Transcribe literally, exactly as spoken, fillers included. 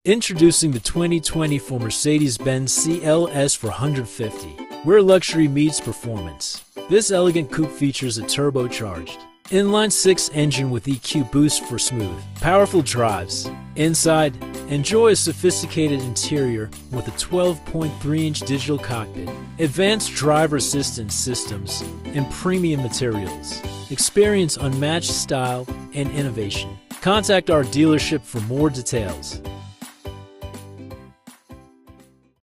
Introducing the twenty twenty-four Mercedes-Benz C L A for one hundred fifty, where luxury meets performance. This elegant coupe features a turbocharged inline-six engine with E Q boost for smooth, powerful drives. Inside, enjoy a sophisticated interior with a twelve point three inch digital cockpit, advanced driver assistance systems, and premium materials. Experience unmatched style and innovation. Contact our dealership for more details.